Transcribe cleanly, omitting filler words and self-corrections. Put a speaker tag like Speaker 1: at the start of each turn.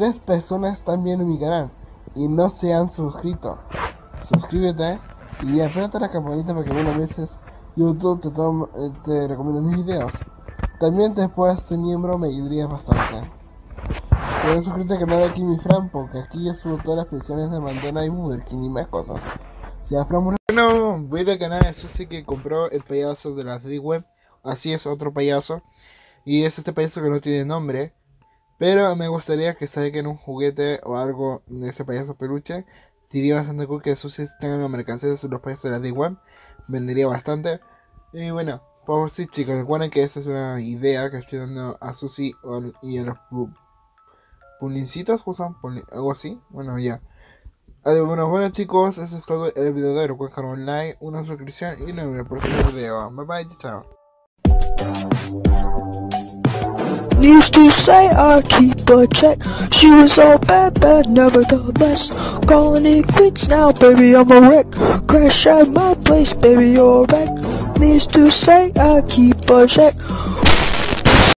Speaker 1: 3 personas están viendo mi canal y no se han suscrito. Suscríbete y apréndete la campanita para que algunas veces YouTube te recomiende mis videos. También te puedes ser miembro, me ayudaría bastante. Puedes suscribirte al canal de Kimi Fran, porque aquí yo subo todas las pensiones de Mandona y Burger King y más cosas. Si Fran... Bueno, voy a ir al canal de Susi que compró el payaso de la D-Web. Así es, otro payaso. Y es este payaso que no tiene nombre. Pero me gustaría que saquen un juguete o algo de este payaso peluche. Sería bastante cool que Susi tenga la mercancía de los payasos de la D-Web. Vendería bastante. Y bueno, pues sí chicos, recuerden que esta es una idea que estoy dando a Susi y a los pulincitos, usan algo así. Bueno, ya. Bueno chicos, eso es todo el video de hoy. Recuerden dejar un like, una suscripción y nos vemos en el próximo video. Bye bye, chao.
Speaker 2: Used to say I keep a check. She was all bad, bad, never the best. Calling it quits now, baby, I'm a wreck. Crash at my place, baby, you're a wreck. Used to say I keep a check.